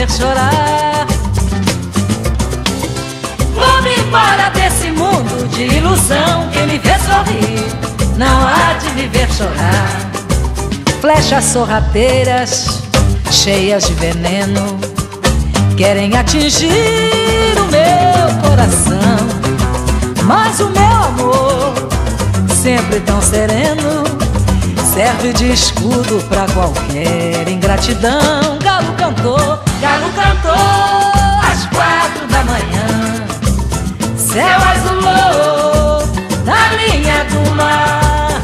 ver chorar. Vou-me embora desse mundo de ilusão. Quem me vê sorrir não há de me ver chorar. Flechas sorrateiras, cheias de veneno, querem atingir o meu coração. Mas o meu amor, sempre tão sereno, serve de escudo pra qualquer ingratidão. Galo cantou às 4 da manhã. Céu azulou na linha do mar.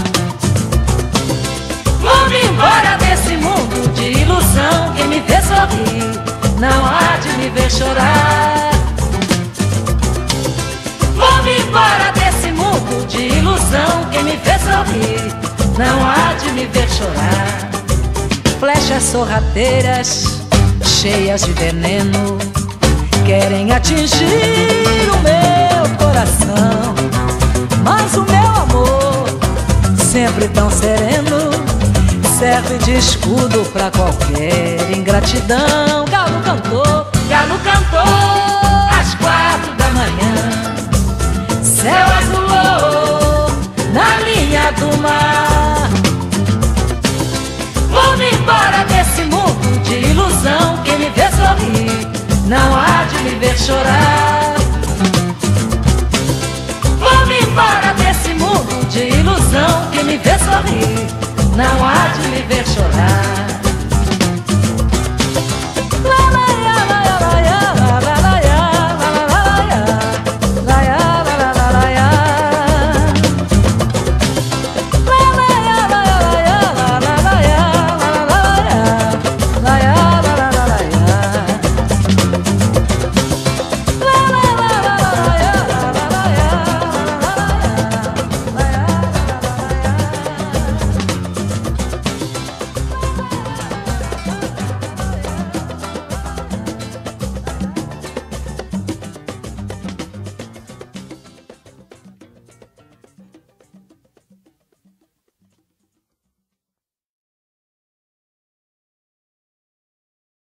Vou-me embora desse mundo de ilusão. Quem me vê sorrir não há de me ver chorar. Vou-me embora desse mundo de ilusão. Quem me vê sorrir não há de me ver chorar. Flechas sorrateiras, cheias de veneno, querem atingir o meu coração. Mas o meu amor, sempre tão sereno, serve de escudo pra qualquer ingratidão. Galo cantou às 4 da manhã. Céu azulou na linha do mar. Vou-me embora desse mundo de ilusão. Quem me vê sorrir não há de me ver chorar. Vou-me embora desse mundo de ilusão. Quem me vê sorrir não há de me ver chorar.